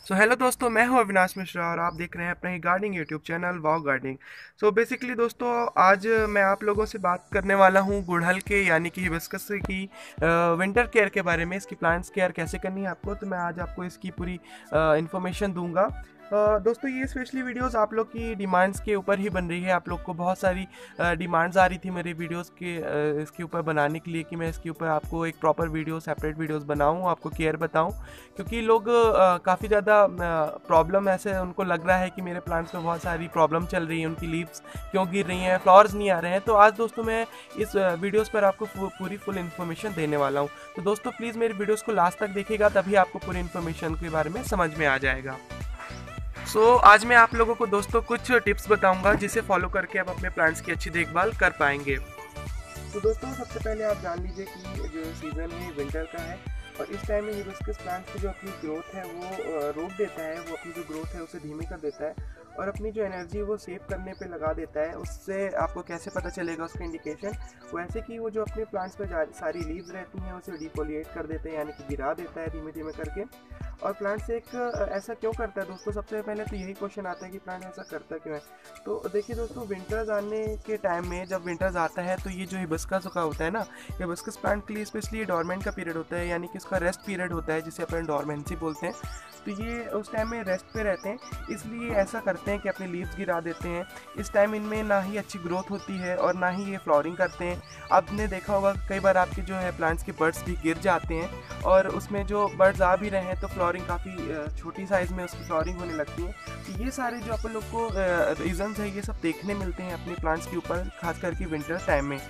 Hello दोस्तों, मैं हूं अविनाश मिश्रा और आप देख रहे हैं अपना ही gardening YouTube channel wow gardening. Basically दोस्तों, आज मैं आप लोगों से बात करने वाला हूं गुड़हल के यानी कि हिबिस्कस की विंटर केयर के बारे में। इसकी प्लांट्स केयर कैसे करनी है आपको, तो मैं आज आपको इसकी पूरी इन्फॉर्मेशन दूंगा। दोस्तों, ये स्पेशली वीडियोस आप लोग की डिमांड्स के ऊपर ही बन रही है। आप लोग को बहुत सारी डिमांड्स आ रही थी मेरे वीडियोस के इसके ऊपर बनाने के लिए कि मैं इसके ऊपर आपको एक प्रॉपर वीडियो सेपरेट वीडियोस बनाऊं, आपको केयर बताऊं, क्योंकि लोग काफ़ी ज़्यादा प्रॉब्लम ऐसे उनको लग रहा है कि मेरे प्लांट्स में बहुत सारी प्रॉब्लम चल रही है, उनकी लीव्स क्यों गिर रही हैं, फ्लावर्स नहीं आ रहे हैं। तो आज दोस्तों मैं इस वीडियोस पर आपको पूरी फुल इन्फॉर्मेशन देने वाला हूँ। तो दोस्तों प्लीज़ मेरे वीडियोस को लास्ट तक देखिएगा, तभी आपको पूरी इन्फॉर्मेशन के बारे में समझ में आ जाएगा। आज मैं आप लोगों को दोस्तों कुछ टिप्स बताऊंगा जिसे फॉलो करके आप अपने प्लांट्स की अच्छी देखभाल कर पाएंगे। तो दोस्तों, सबसे पहले आप जान लीजिए कि जो सीज़न है विंटर का है और इस टाइम में हिबिस्कस प्लांट्स की जो अपनी ग्रोथ है वो रोक देता है, वो अपनी जो ग्रोथ है उसे धीमी कर देता है और अपनी जो एनर्जी वो सेव करने पे लगा देता है। उससे आपको कैसे पता चलेगा उसका इंडिकेशन, वैसे कि वो जो अपने प्लांट्स पे सारी लीव्स रहती हैं उसे डिफोलिएट कर देते हैं, यानी कि गिरा देता है धीमे धीमे करके। और प्लांट्स एक ऐसा क्यों करता है दोस्तों, सबसे पहले तो यही क्वेश्चन आता है कि प्लांट ऐसा करता क्यों है। तो देखिए दोस्तों, विंटर्स आने के टाइम में जब विंटर्स आता है तो ये जो हिबिस्कस का होता है ना, हिबिस्कस प्लांट के लिए स्पेशली डोरमेंट का पीरियड होता है, यानी कि इसका रेस्ट पीरियड होता है जिसे अपन डोरमेंसी बोलते हैं। तो ये उस टाइम में रेस्ट पे रहते हैं, इसलिए ऐसा करते हैं कि अपनी लीव्स गिरा देते हैं। इस टाइम इनमें ना ही अच्छी ग्रोथ होती है और ना ही ये फ्लावरिंग करते हैं। आपने देखा होगा कई बार आपके जो है प्लांट्स के बर्ड्स भी गिर जाते हैं और उसमें जो बर्ड्स आ भी रहे हैं तो फ्लावरिंग काफ़ी छोटी साइज़ में उसकी फ्लावरिंग होने लगती है। तो ये सारे जो अपन लोग को रीजंस है ये सब देखने मिलते हैं अपने प्लांट्स के ऊपर, खास करके विंटर टाइम में।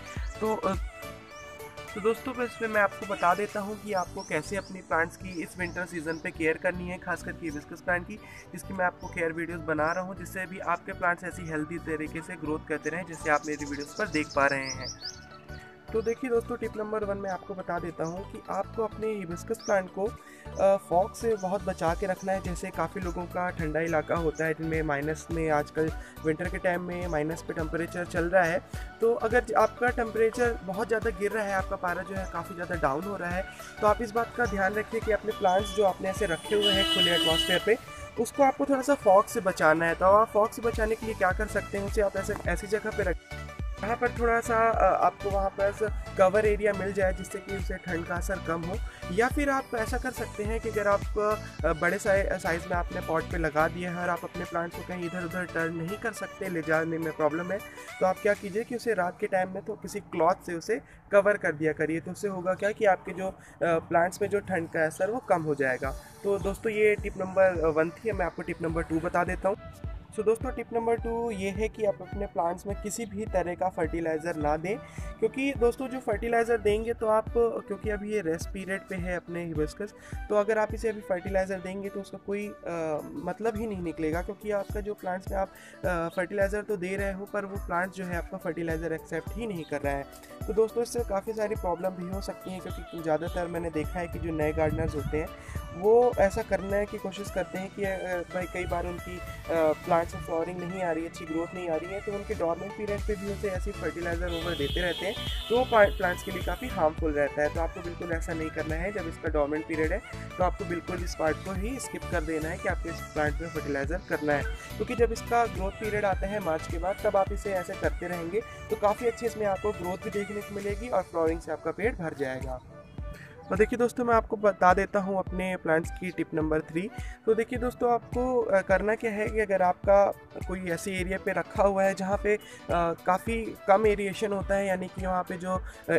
तो दोस्तों, बस मैं आपको बता देता हूँ कि आपको कैसे अपनी प्लांट्स की इस विंटर सीजन पे केयर करनी है, खास करके हिबिस्कस प्लांट की, जिसकी मैं आपको केयर वीडियोस बना रहा हूँ, जिससे भी आपके प्लांट्स ऐसी हेल्दी तरीके से ग्रोथ करते रहें जैसे आप मेरी वीडियोस पर देख पा रहे हैं। तो देखिए दोस्तों, टिप नंबर 1 मैं आपको बता देता हूँ कि आपको अपने हिबिस्कस प्लांट को फॉग से बहुत बचा के रखना है। जैसे काफ़ी लोगों का ठंडा इलाका होता है जिनमें माइनस में, आजकल विंटर के टाइम में माइनस पे टेम्परेचर चल रहा है। तो अगर आपका टेम्परेचर बहुत ज़्यादा गिर रहा है, आपका पारा जो है काफ़ी ज़्यादा डाउन हो रहा है, तो आप इस बात का ध्यान रखिए कि अपने प्लांट्स जो आपने ऐसे रखे हुए हैं खुले एटमॉस्फेयर पे, उसको आपको थोड़ा सा फॉग से बचाना है। तो आप फॉग से बचाने के लिए क्या कर सकते हैं, उसे आप ऐसी जगह पे रखें यहाँ पर थोड़ा सा आपको वहाँ पर कवर एरिया मिल जाए जिससे कि उसे ठंड का असर कम हो। या फिर आप ऐसा कर सकते हैं कि अगर आप बड़े साइज़ में आपने पॉट पे लगा दिया है और आप अपने प्लांट को कहीं इधर उधर टर्न नहीं कर सकते, ले जाने में प्रॉब्लम है, तो आप क्या कीजिए कि उसे रात के टाइम में तो किसी क्लॉथ से उसे कवर कर दिया करिए। तो उससे होगा क्या कि आपके जो प्लांट्स में जो ठंड का असर वो कम हो जाएगा। तो दोस्तों, ये टिप नंबर 1 थी। मैं आपको टिप नंबर 2 बता देता हूँ। दोस्तों, टिप नंबर 2 ये है कि आप अपने प्लांट्स में किसी भी तरह का फर्टिलाइज़र ना दें, क्योंकि दोस्तों जो फर्टिलाइज़र देंगे तो आप, क्योंकि अभी ये रेस्ट पीरियड पे है अपने हिबिस्कस, तो अगर आप इसे अभी फर्टिलाइज़र देंगे तो उसका कोई मतलब ही नहीं निकलेगा, क्योंकि आपका जो प्लांट्स में आप फर्टिलाइज़र तो दे रहे हो पर वो प्लांट जो है आपका फर्टिलाइज़र एक्सेप्ट ही नहीं कर रहा है। तो दोस्तों, इससे काफ़ी सारी प्रॉब्लम भी हो सकती हैं, क्योंकि ज़्यादातर मैंने देखा है कि जो नए गार्डनर्स होते हैं वो ऐसा करने की कोशिश करते हैं कि भाई कई बार उनकी प्लांट्स में फ्लावरिंग नहीं आ रही है, अच्छी ग्रोथ नहीं आ रही है, तो उनके डॉर्मेंट पीरियड पे भी उसे ऐसी फर्टिलाइज़र ओवर देते रहते हैं, तो वो प्लांट्स के लिए काफ़ी हार्मफुल रहता है। तो आपको बिल्कुल ऐसा नहीं करना है। जब इसका डॉर्मेंट पीरियड है तो आपको बिल्कुल इस पार्ट को ही स्किप कर देना है कि आपको इस प्लांट में फर्टिलाइज़र करना है, क्योंकि जब इसका ग्रोथ पीरियड आता है मार्च के बाद, तब आप इसे ऐसे करते रहेंगे तो काफ़ी अच्छी इसमें आपको ग्रोथ भी देखने को मिलेगी और फ्लावरिंग से आपका पेट भर जाएगा। तो देखिए दोस्तों, मैं आपको बता देता हूँ अपने प्लांट्स की टिप नंबर 3। तो देखिए दोस्तों, आपको करना क्या है कि अगर आपका कोई ऐसी एरिया पे रखा हुआ है जहाँ पे काफ़ी कम एरिएशन होता है, यानी कि वहाँ पे जो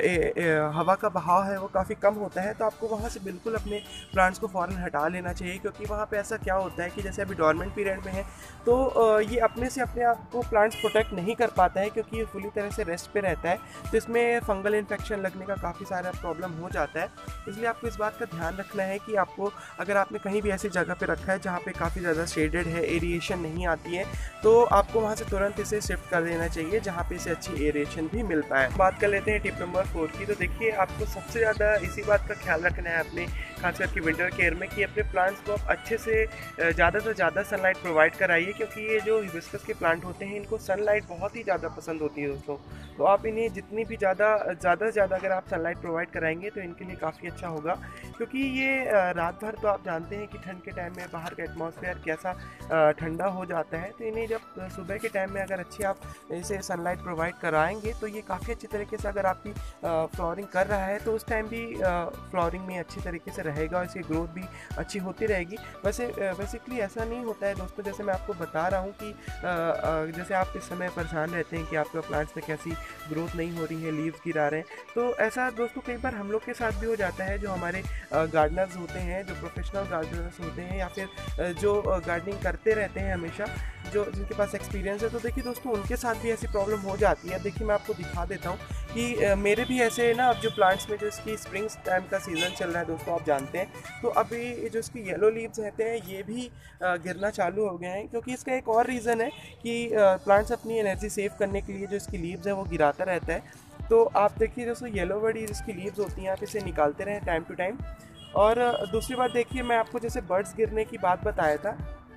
हवा का बहाव है वो काफ़ी कम होता है, तो आपको वहाँ से बिल्कुल अपने प्लांट्स को फ़ौरन हटा लेना चाहिए। क्योंकि वहाँ पे ऐसा क्या होता है कि जैसे अभी डोरमेंट पीरियड में है तो ये अपने से अपने आप को प्लांट्स प्रोटेक्ट नहीं कर पाता है, क्योंकि ये फुली तरह से रेस्ट पे रहता है, तो इसमें फंगल इन्फेक्शन लगने का काफ़ी सारा प्रॉब्लम हो जाता है। इसलिए आपको इस बात का ध्यान रखना है कि आपको, अगर आपने कहीं भी ऐसी जगह पे रखा है जहाँ पे काफ़ी ज़्यादा शेडेड है, एरिएशन नहीं आती है, तो आपको वहाँ से तुरंत इसे शिफ्ट कर देना चाहिए जहाँ पे इसे अच्छी एरिएशन भी मिल पाए। बात कर लेते हैं टिप नंबर 4 की। तो देखिए, आपको सबसे ज़्यादा इसी बात का ख्याल रखना है अपने खास करके विंटर केयर में, कि अपने प्लांट्स को आप अच्छे से ज़्यादा से ज़्यादा सनलाइट प्रोवाइड कराइए, क्योंकि ये जो हिबिस्कस के प्लांट होते हैं इनको सनलाइट बहुत ही ज़्यादा पसंद होती है दोस्तों। तो आप इन्हें जितनी भी ज़्यादा से ज़्यादा अगर आप सनलाइट प्रोवाइड कराएंगे तो इनके लिए काफ़ी अच्छा होगा, क्योंकि ये रात भर तो आप जानते हैं कि ठंड के टाइम में बाहर का एटमॉस्फेयर कैसा ठंडा हो जाता है। तो इन्हें जब सुबह के टाइम में अगर अच्छी आप इसे सनलाइट प्रोवाइड कराएंगे तो ये काफ़ी अच्छी तरीके से, अगर आपकी फ्लावरिंग कर रहा है तो उस टाइम भी फ्लावरिंग में अच्छी तरीके से रहेगा और इसकी ग्रोथ भी अच्छी होती रहेगी। वैसे बेसिकली ऐसा नहीं होता है दोस्तों, जैसे मैं आपको बता रहा हूँ कि जैसे आप इस समय परेशान रहते हैं कि आपका प्लांट्स में कैसी ग्रोथ नहीं हो रही है, लीव्स गिरा रहे हैं, तो ऐसा दोस्तों कई बार हम लोग के साथ भी हो जाता है। जो हमारे गार्डनर्स होते हैं, जो प्रोफेशनल गार्डनर्स होते हैं, या फिर जो गार्डनिंग करते रहते हैं हमेशा, जो जिनके पास एक्सपीरियंस है, तो देखिए दोस्तों उनके साथ भी ऐसी प्रॉब्लम हो जाती है। देखिए मैं आपको दिखा देता हूँ कि मेरे भी ऐसे ना, अब जो प्लांट्स में जो इसकी स्प्रिंग टाइम का सीज़न चल रहा है दोस्तों, आप जानते हैं, तो अभी जो इसकी येलो लीव्स रहते हैं ये भी गिरना चालू हो गए हैं। क्योंकि इसका एक और रीज़न है कि प्लांट्स अपनी एनर्जी सेव करने के लिए जो इसकी लीव्स है वो गिराता रहता है। तो आप देखिए दोस्तों, येलो बड़ी जिसकी लीव्स होती हैं, आप इसे निकालते रहें टाइम टू टाइम। और दूसरी बात देखिए, मैं आपको जैसे बर्ड्स गिरने की बात बताया था,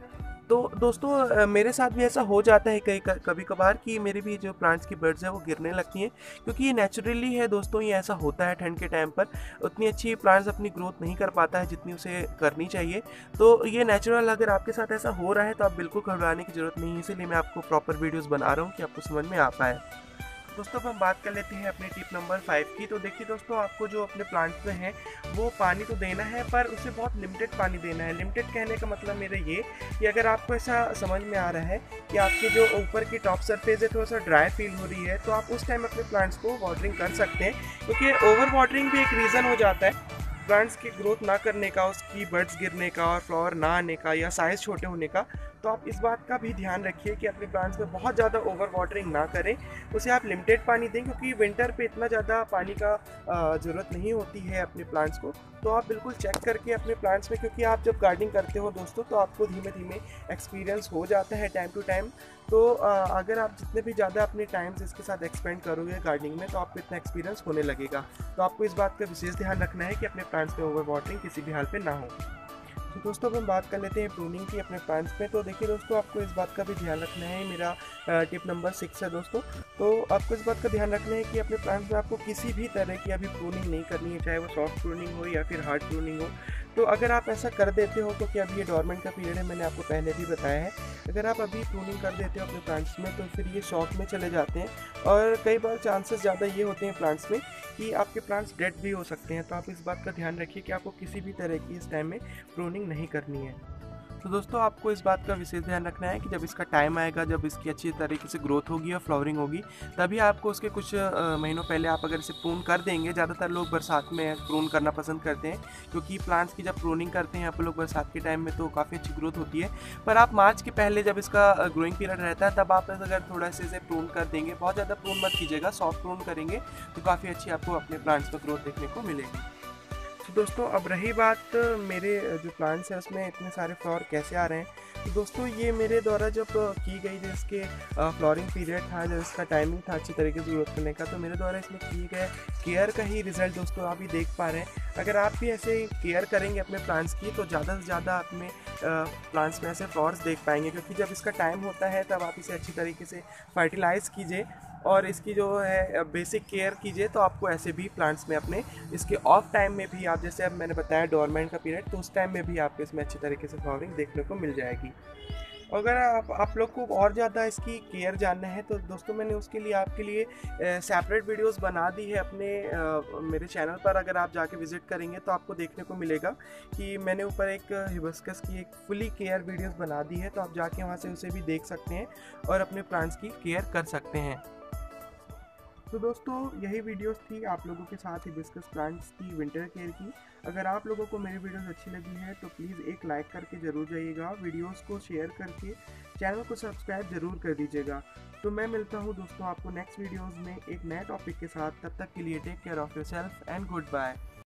तो दोस्तों मेरे साथ भी ऐसा हो जाता है कभी कभार कि मेरे भी जो प्लांट्स की बर्ड्स हैं वो गिरने लगती हैं, क्योंकि ये नेचुरली है दोस्तों, ये ऐसा होता है ठंड के टाइम पर। उतनी अच्छी प्लांट्स अपनी ग्रोथ नहीं कर पाता है जितनी उसे करनी चाहिए। तो ये नेचुरल, अगर आपके साथ ऐसा हो रहा है तो आप बिल्कुल घबराने की ज़रूरत नहीं है, इसीलिए मैं आपको प्रॉपर वीडियोज़ बना रहा हूँ कि आपको समझ में आ पाए। दोस्तों अब हम बात कर लेते हैं अपनी टिप नंबर 5 की। तो देखिए दोस्तों, आपको जो अपने प्लांट्स में है वो पानी तो देना है, पर उसे बहुत लिमिटेड पानी देना है। लिमिटेड कहने का मतलब मेरा ये कि अगर आपको ऐसा समझ में आ रहा है कि आपके जो ऊपर की टॉप सरफेस है थोड़ा सा ड्राई फील हो रही है, तो आप उस टाइम अपने प्लांट्स को वाटरिंग कर सकते हैं। क्योंकि ओवर वाटरिंग भी एक रीज़न हो जाता है प्लांट्स की ग्रोथ ना करने का, उसकी बर्ड्स गिरने का और फ्लावर ना आने का या साइज़ छोटे होने का। तो आप इस बात का भी ध्यान रखिए कि अपने प्लांट्स में बहुत ज़्यादा ओवर वाटरिंग ना करें, उसे आप लिमिटेड पानी दें, क्योंकि विंटर पे इतना ज़्यादा पानी का ज़रूरत नहीं होती है अपने प्लांट्स को। तो आप बिल्कुल चेक करके अपने प्लांट्स में, क्योंकि आप जब गार्डनिंग करते हो दोस्तों तो आपको धीमे धीमे एक्सपीरियंस हो जाता है टाइम टू टाइम। तो अगर आप जितने भी ज़्यादा अपने टाइम्स इसके साथ एक्सपेंड करोगे गार्डनिंग में, तो आपको इतना एक्सपीरियंस होने लगेगा। तो आपको इस बात का विशेष ध्यान रखना है कि अपने प्लांट्स में ओवर वाटरिंग किसी भी हाल पे ना हो। तो दोस्तों अब हम बात कर लेते हैं प्रूनिंग की अपने प्लांट्स में। तो देखिए दोस्तों, आपको इस बात का भी ध्यान रखना है, मेरा टिप नंबर 6 है दोस्तों। तो आपको इस बात का ध्यान रखना है कि अपने प्लांट्स में आपको किसी भी तरह की अभी प्रूनिंग नहीं करनी है, चाहे वो सॉफ्ट प्रूनिंग हो या फिर हार्ड प्रूनिंग हो। तो अगर आप ऐसा कर देते हो, क्योंकि अभी ये डोरमेंट का पीरियड है, मैंने आपको पहले भी बताया है, अगर आप अभी प्रूनिंग कर देते हो अपने प्लांट्स में तो फिर ये शॉक में चले जाते हैं, और कई बार चांसेस ज़्यादा ये होते हैं प्लांट्स में कि आपके प्लांट्स डेड भी हो सकते हैं। तो आप इस बात का ध्यान रखिए कि आपको किसी भी तरह की इस टाइम में प्रूनिंग नहीं करनी है। तो दोस्तों आपको इस बात का विशेष ध्यान रखना है कि जब इसका टाइम आएगा, जब इसकी अच्छी तरीके से ग्रोथ होगी और फ्लावरिंग होगी, तभी आपको उसके कुछ महीनों पहले आप अगर इसे प्रून कर देंगे। ज़्यादातर लोग बरसात में प्रून करना पसंद करते हैं, क्योंकि प्लांट्स की जब प्रूनिंग करते हैं आप लोग बरसात के टाइम में तो काफ़ी अच्छी ग्रोथ होती है। पर आप मार्च के पहले जब इसका ग्रोइंग पीरियड रहता है तब आप अगर थोड़ा सा इसे प्रून कर देंगे, बहुत ज़्यादा प्रून मत कीजिएगा, सॉफ्ट प्रून करेंगे तो काफ़ी अच्छी आपको अपने प्लांट्स में ग्रोथ देखने को मिलेगी। तो दोस्तों अब रही बात मेरे जो प्लांट्स हैं उसमें इतने सारे फ्लावर कैसे आ रहे हैं। तो दोस्तों ये मेरे द्वारा जब की गई, जो इसके फ्लावरिंग पीरियड था, जो इसका टाइमिंग था अच्छी तरीके से ग्रोथ करने का, तो मेरे द्वारा इसमें किए गए केयर का ही रिजल्ट दोस्तों आप भी देख पा रहे हैं। अगर आप भी ऐसे केयर करेंगे अपने प्लांट्स की तो ज़्यादा से ज़्यादा अपने प्लांट्स में ऐसे फ्लावर्स देख पाएंगे। क्योंकि जब इसका टाइम होता है तब आप इसे अच्छी तरीके से फर्टिलाइज़ कीजिए और इसकी जो है बेसिक केयर कीजिए, तो आपको ऐसे भी प्लांट्स में अपने इसके ऑफ टाइम में भी आप, जैसे अब मैंने बताया डोरमेंट का पीरियड, तो उस टाइम में भी आपको इसमें अच्छी तरीके से फ्लावरिंग देखने को मिल जाएगी। अगर आप लोग को और ज़्यादा इसकी केयर जानना है तो दोस्तों मैंने उसके लिए आपके लिए सेपरेट वीडियोस बना दी है अपने मेरे चैनल पर। अगर आप जाके विज़िट करेंगे तो आपको देखने को मिलेगा कि मैंने ऊपर एक हिबिस्कस की एक फुली केयर वीडियोस बना दी है, तो आप जाके वहाँ से उसे भी देख सकते हैं और अपने प्लांट्स की केयर कर सकते हैं। तो दोस्तों यही वीडियोस थी आप लोगों के साथ हिबिस्कस प्लांट्स की विंटर केयर की। अगर आप लोगों को मेरी वीडियोस अच्छी लगी है तो प्लीज़ एक लाइक करके ज़रूर जाइएगा, वीडियोस को शेयर करके चैनल को सब्सक्राइब ज़रूर कर दीजिएगा। तो मैं मिलता हूँ दोस्तों आपको नेक्स्ट वीडियोज़ में एक नए टॉपिक के साथ। तब तक के लिए take care of yourself and good bye.